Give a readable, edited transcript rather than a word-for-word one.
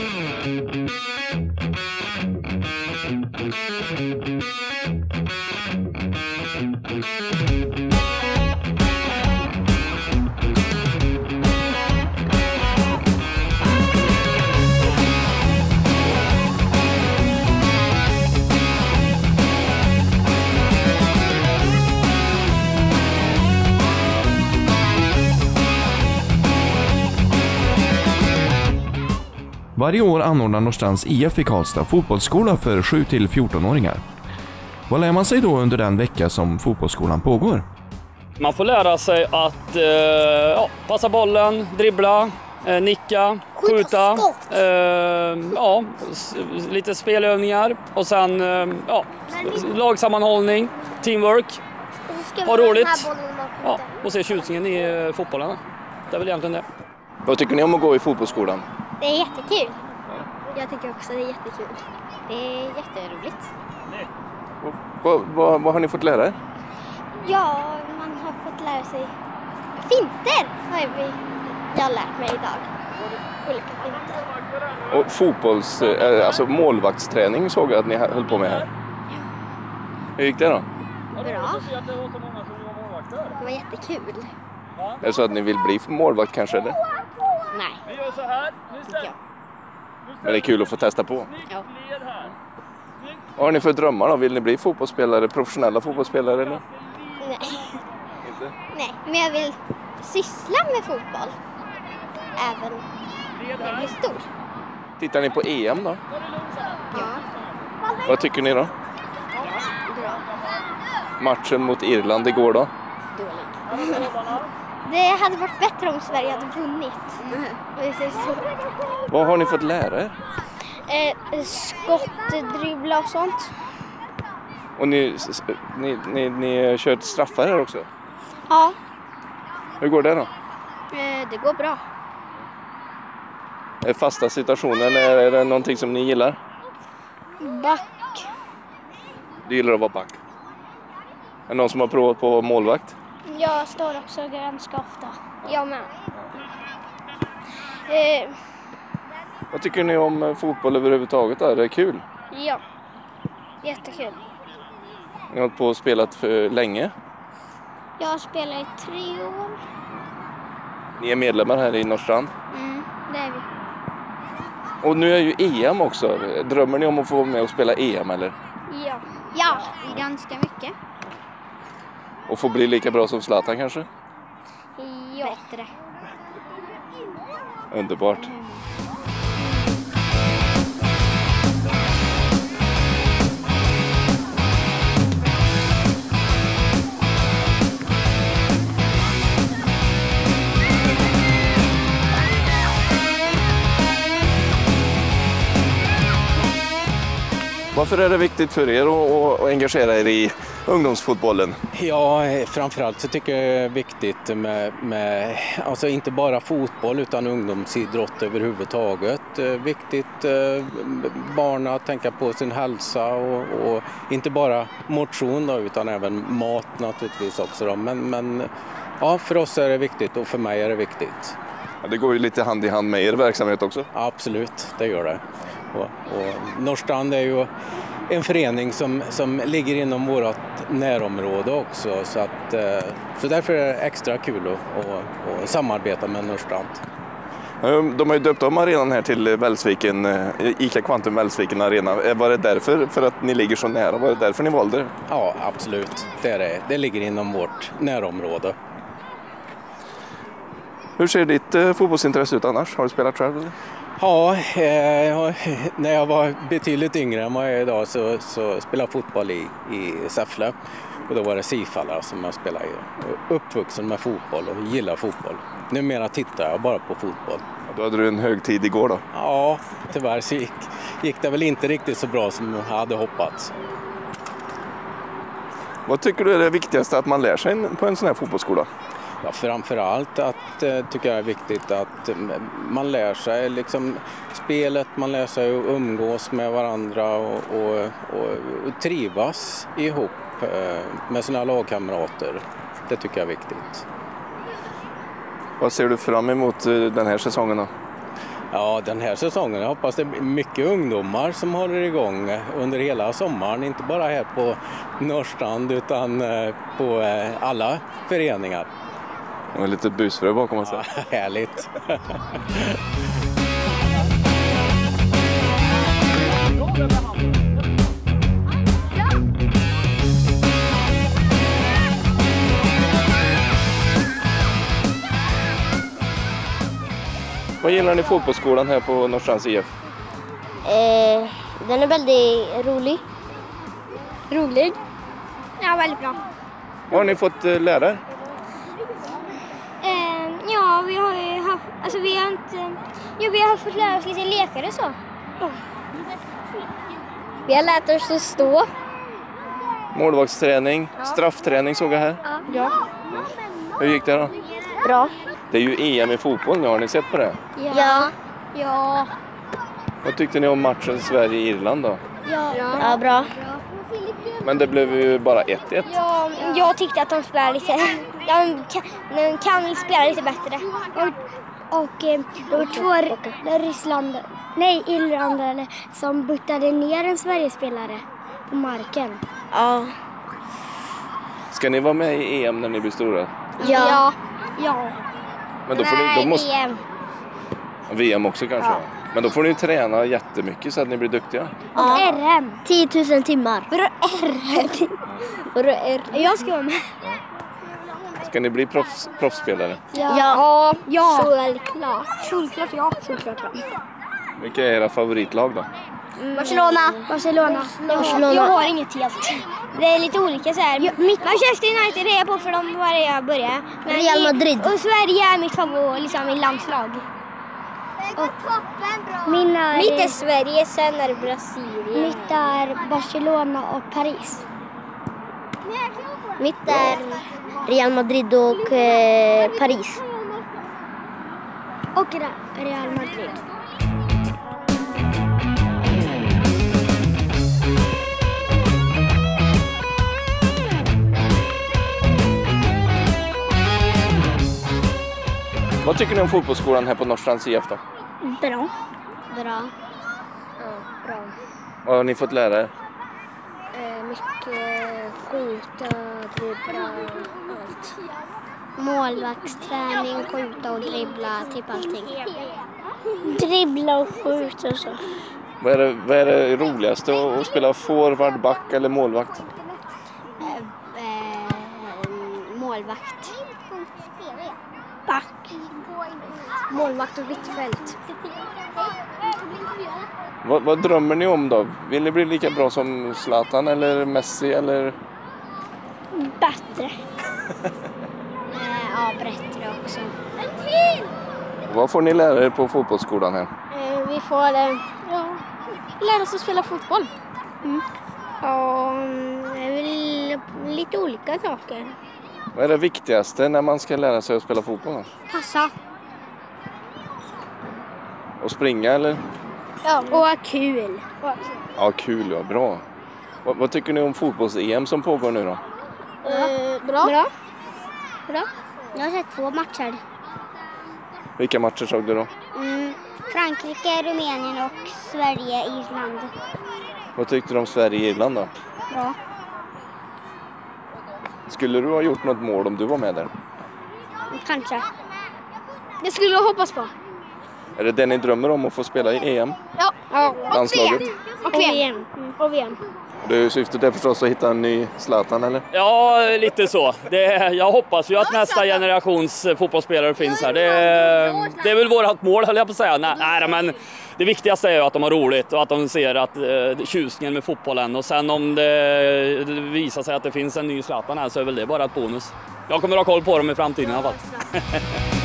Varje år anordnar Norrstrands IF i Karlstad fotbollsskola för 7-14-åringar. Vad lär man sig då under den vecka som fotbollsskolan pågår? Man får lära sig att passa bollen, dribbla, nicka, skjuta, lite spelövningar och sen lagsammanhållning, teamwork, ha roligt och se tjusningen i fotbollen. Det är väl egentligen det. Vad tycker ni om att gå i fotbollsskolan? Det är jättekul. Jag tycker också det är jättekul. Det är jätteroligt. Vad har ni fått lära er? Ja, man har fått lära sig finter har jag lärt mig idag. Olika finter. Och målvaktsträning såg jag att ni höll på med här. Hur gick det då? Bra. Det var jättekul. Är det så att ni vill bli målvakt kanske eller? Nej. Vi gör så här. Ja. Men det är kul att få testa på. Ja. Vad har ni för drömmar då? Vill ni bli fotbollsspelare, professionella fotbollsspelare eller? Nej. Inte? Nej, men jag vill syssla med fotboll. Även när jag blir stor. Tittar ni på EM då? Ja. Vad tycker ni då? Bra. Matchen mot Irland igår då? Dålig. Det hade varit bättre om Sverige hade vunnit. Vad har ni fått lära er? Skott, dribbla och sånt. Och ni har kört straffar här också? Ja. Hur går det då? Det går bra. Är fasta situationen, är det någonting som ni gillar? Back. Du gillar att vara back? Är det någon som har provat på målvakt? Jag står också ganska ofta. Jag med. Vad tycker ni om fotboll överhuvudtaget då? Är det kul? Ja, jättekul. Ni har hållit på och spelat för länge? Jag har spelat i 3 år. Ni är medlemmar här i Norrstrand? Det är vi. Och nu är ju EM också. Drömmer ni om att få vara med och spela EM eller? Ja, ganska mycket. Och få bli lika bra som Zlatan kanske? Ja. Bättre. Underbart. Varför är det viktigt för er att engagera er i ungdomsfotbollen? Ja, framförallt så tycker jag det är viktigt med alltså inte bara fotboll utan ungdomsidrott överhuvudtaget. Viktigt barn att tänka på sin hälsa och inte bara motion då, utan även mat naturligtvis också då. Men ja, för oss är det viktigt och för mig är det viktigt. Ja, det går ju lite hand i hand med er verksamhet också. Absolut, det gör det. Och Norrstrand är ju en förening som ligger inom vårt närområde också. Så därför är det extra kul att samarbeta med Norrstrand. De har ju döpt om arenan här till Välsviken, ICA Quantum Välsviken Arena. Var det därför, för att ni ligger så nära? Var det därför ni valde det? Ja, absolut. Det är det. Det ligger inom vårt närområde. Hur ser ditt fotbollsintresse ut annars? Har du spelat själv? Eller? Ja, när jag var betydligt yngre än vad jag är idag så spelade jag fotboll i Säffle. Och då var det Sifalla som jag spelade i. Uppvuxen med fotboll och gillar fotboll. Numera tittar jag bara på fotboll. Ja, då hade du en hög tid igår då? Ja, tyvärr så gick det väl inte riktigt så bra som jag hade hoppats. Vad tycker du är det viktigaste att man lär sig på en sån här fotbollsskola? Ja, framförallt tycker jag är viktigt att man lär sig liksom spelet, man lär sig att umgås med varandra och trivas ihop med sina lagkamrater. Det tycker jag är viktigt. Vad ser du fram emot den här säsongen då? Ja, den här säsongen jag hoppas det är mycket ungdomar som håller igång under hela sommaren. Inte bara här på Norrstrand utan på alla föreningar. Och lite busfrö bakom oss. Ja, härligt. Vad gillar ni fotbollsskolan här på Norrstrands IF? Den är väldigt rolig. Rolig. Ja, väldigt bra. Vad har ni fått lära er? Ja, vi har ju haft, alltså vi har fått lära oss lite lekar och så. Vi har lärt oss att stå. Målvaktsträning, straffträning såg jag här. Ja. Hur gick det då? Bra. Det är ju EM i fotboll nu, har ni sett på det? Ja. Vad tyckte ni om matchen Sverige-Irland då? Ja, bra. Men det blev ju bara 1-1. Ja, jag tyckte att de spelade lite, de kan spela lite bättre. Och det var två irländare som buttade ner en Sverigespelare på marken. Ja. Ska ni vara med i EM när ni blir stora? Ja. Men då får ni, då måste, VM. VM också kanske. Ja. Men då får ni träna jättemycket så att ni blir duktiga. Och RM. 10 000 timmar. Vadå RM? Jag ska vara med. Ska ni bli proffsspelare? Ja. Solklart. Solklart. Vilka är era favoritlag då? Barcelona. Jag har inget helt. Det är lite olika så här. Manchester United är jag på för de var jag började. Men Real Madrid. Och Sverige är mitt favorit, liksom i landslag. Mitt är Sverige, sen är det Brasilien. Mitt är Barcelona och Paris. Mitt är Real Madrid och Paris. Och Real Madrid. Vad tycker ni om fotbollsskolan här på Norrstrands IF då? Bra. Vad har ni fått lära er? Mycket skjuta, dribbla, allt. Målvaktsträning, skjuta och dribbla, typ allting. Dribbla och skjuta och så. Vad är det roligaste att spela forward, back eller målvakt? Målvakt. Back. Målvakt och mittfält. Vad drömmer ni om då? Vill ni bli lika bra som Zlatan eller Messi eller? Bättre. Ja, bättre också. Vad får ni lära er på fotbollsskolan här? Vi får lära oss att spela fotboll. Ja, det är väl lite olika saker. Vad är det viktigaste när man ska lära sig att spela fotboll då? Passa. Och springa eller? Ja, och ha kul. Ja, kul, ja, bra. Vad tycker ni om fotbolls-EM som pågår nu då? Bra. Jag har sett 2 matcher. Vilka matcher såg du då? Frankrike, Rumänien och Sverige, Irland. Vad tyckte du om Sverige-Irland då? Bra. Skulle du ha gjort något mål om du var med där? Kanske. Det skulle jag hoppas på. Är det ni drömmer om att få spela i EM? Ja. Landslaget? Och VM. Och VM. Syftet är förstås att hitta en ny Zlatan, eller? Ja, lite så. Jag hoppas ju att nästa generations fotbollsspelare finns här. Det är väl vårt mål, höll jag på att säga. Nej, men det viktigaste är ju att de har roligt och att de ser att tjusningen med fotbollen. Och sen om det visar sig att det finns en ny Zlatan här så är väl det bara ett bonus. Jag kommer att ha koll på dem i framtiden i alla fall.